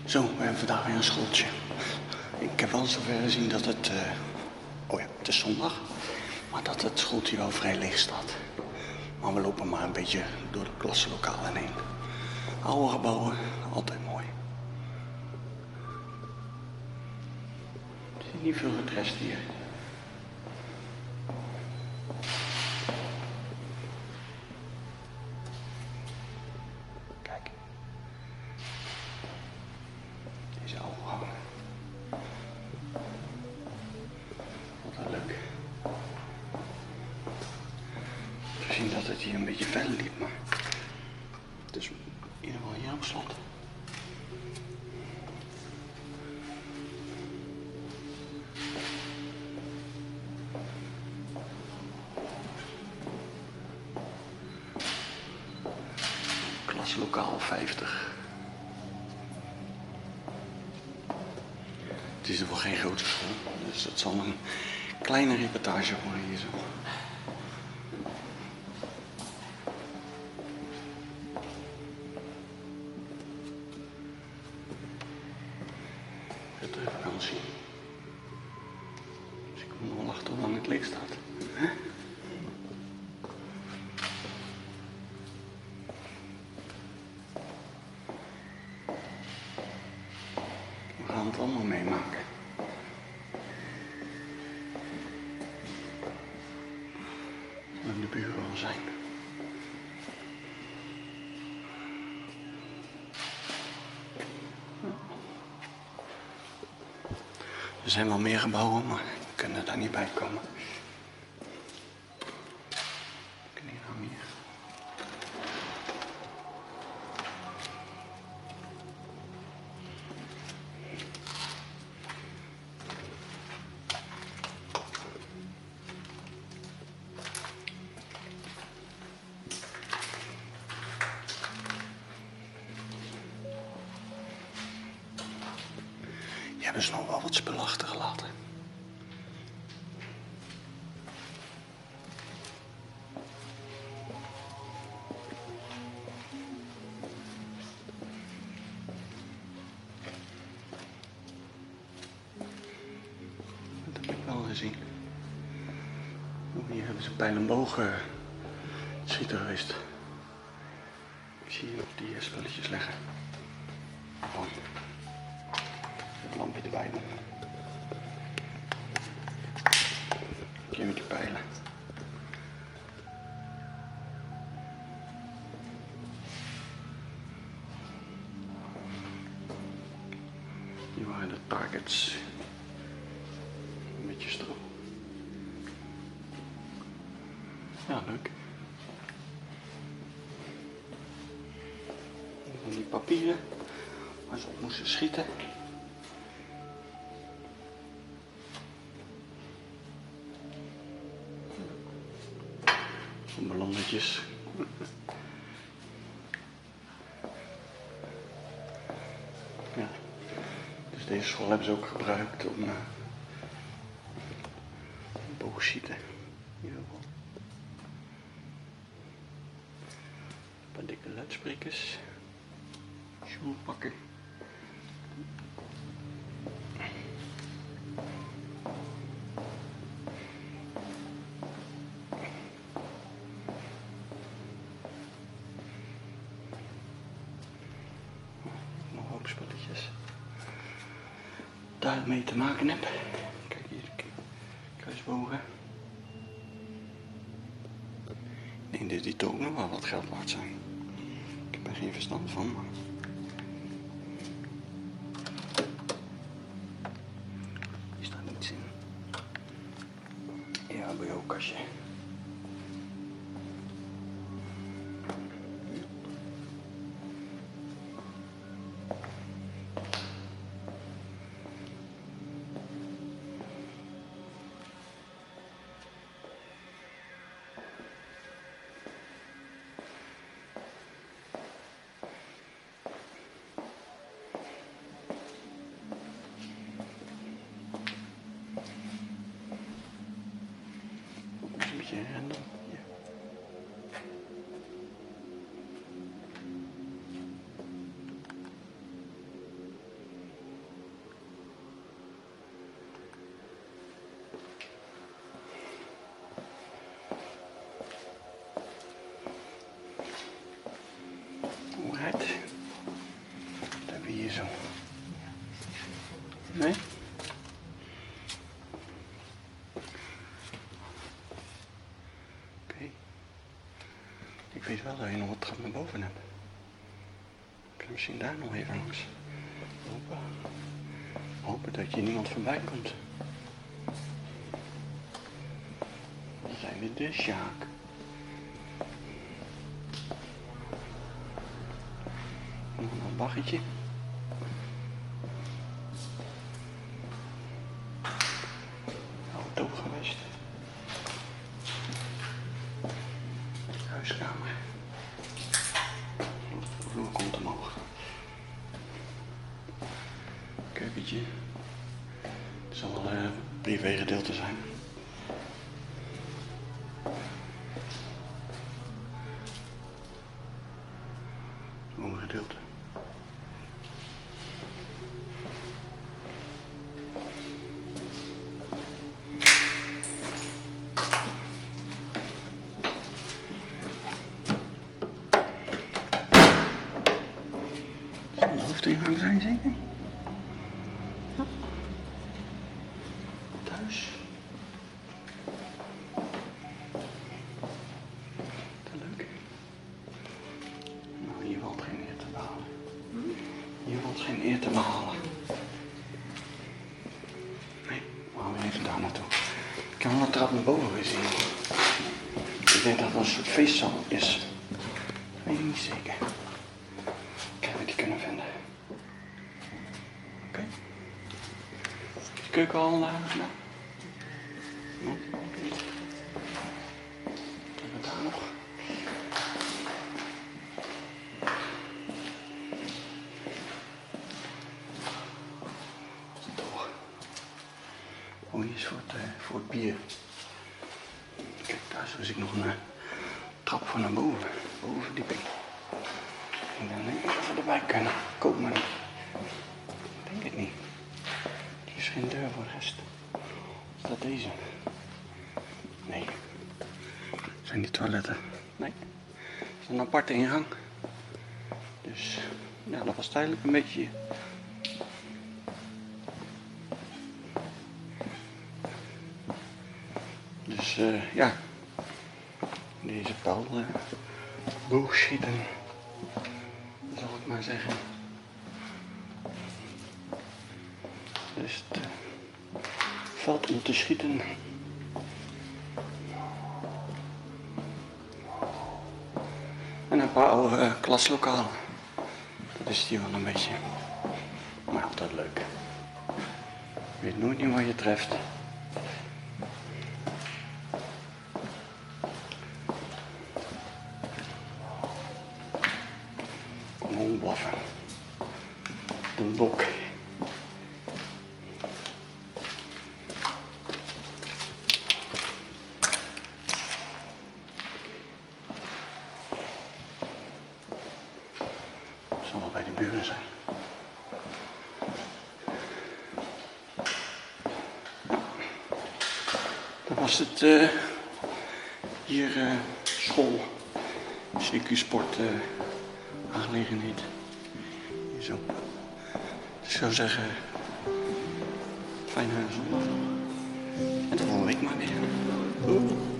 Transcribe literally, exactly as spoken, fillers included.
Zo, we hebben vandaag weer een schooltje. Ik heb wel zover gezien dat het... Uh... Oh ja, het is zondag. Maar dat het schooltje wel vrij leeg staat. Maar we lopen maar een beetje door de klassenlokalen heen. Oude gebouwen, altijd mooi. Er is niet veel getrest hier. Kijk. Deze oude gang. Wat wel leuk. We zien dat het hier een beetje verder liep, maar het is in ieder geval hier op slot. Klaslokaal vijftig. Het is er wel geen grote school, dus dat zal een kleine reportage worden hier zo. Het vakantie. Dus ik moet nog wel achter hoe lang het leeg staat. Huh? We gaan het allemaal meemaken. En de buren al zijn. Er zijn wel meer gebouwen, maar we kunnen daar niet bij komen. We kunnen hier nou meer. Je hebt dus nog wel wat spullen achtergelaten. Dat heb ik wel gezien. Oh, hier hebben ze pijl en boog uh, schieten geweest. Ik zie hier nog die uh, spulletjes liggen. Gewoon. Het lampje erbij doen. Hier met die pijlen. Hier waren de targets. Een beetje stro. Ja, leuk. En die papieren waar ze op moesten schieten. Ballonnetjes. Ja. Dus deze school hebben ze ook gebruikt om uh, boogschieten. In ieder geval. Een paar dikke luidsprekers. Sjoelpakken. Spulletjes daar mee te maken heb. Kijk hier, kruisbogen. Ik denk dat die toch ook nog wel wat geld waard zijn. Ik heb er geen verstand van, maar... Hier staat niets in. Ja, bij jouw kastje. Een beetje random. Ja. wel dat je nog wat trap naar boven hebt. Ik kan misschien daar nog even langs. Hopen. Hopen dat je niemand voorbij komt. Dan zijn we de Sjaak. Nog een baggetje. Auto geweest. Huiskamer. De vloer komt omhoog. Keukentje. Het zal wel een privé gedeelte zijn. Woongedeelte. Zal de hoofdingang zijn zeker? Ja. Thuis. Te leuk. Nou, hier valt geen eer te behalen. Hier valt geen eer te behalen. Nee, we gaan weer even daar naartoe. Ik heb wel een trap naar boven gezien. Ik denk dat het een soort feestzaal is. Dat weet ik niet zeker. Kijken of we die kunnen vinden. Oké. Okay. Is de keuken al aardig gedaan? Nee, ook niet. Hebben we daar nog? Toch. Oh, hier is voor het, uh, voor het bier. Kijk, daar zie ik nog een uh, trap voor naar boven. Bovenverdieping. Ik denk niet of we erbij kunnen. Koop maar niet. Ik denk het niet. Hier is geen deur voor de rest. Is dat deze? Nee. Zijn die toiletten? Nee. Het is een aparte ingang. Dus ja, dat was tijdelijk een beetje. Dus uh, ja. Deze pijl uh, boogschieten. Zal ik maar zeggen. Dus het uh, veld om te schieten. En een paar oude uh, klaslokalen. Dat is hier wel een beetje. Maar altijd leuk. Je weet nooit niet wat je treft. Kom blaffen. De bok. Zal wel bij de buren zijn. Dan was het uh, hier uh, school, C Q Sport uh, aangelegenheid. Hier zo. Dus ik zou zeggen, fijne zondag. En tot volgende week maar weer. Doei.